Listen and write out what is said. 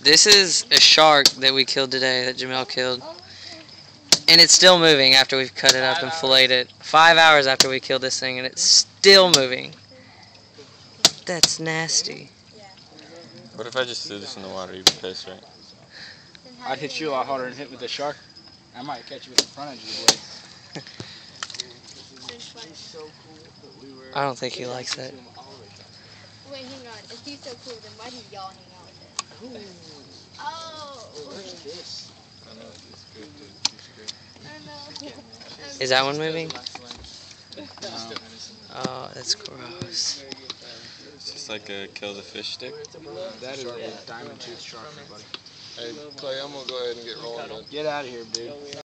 This is a shark that we killed today, that Jamel killed. And it's still moving after we've cut it up and filleted it. 5 hours after we killed this thing and it's still moving. That's nasty. What if I just threw this in the water? You'd be pissed, right? I'd hit you a lot harder than hit with the shark. I might catch you with the front edge of the blade. I don't think he likes that. Wait, hang on. If he's so cool, then why do y'all hang out with him? Oh! What's this? I know, it's good, dude. It's good. I know. Is that one moving? No. Oh, that's gross. It's just like a kill the fish stick. That is a diamond tooth shark, buddy. Hey, Clay, I'm gonna go ahead and get rolling. Get out of here, dude.